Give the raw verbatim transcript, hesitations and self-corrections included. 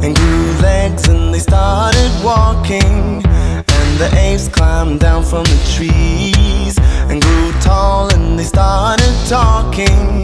and grew legs and they started walking. And the apes climbed down from the trees and grew tall and they started talking.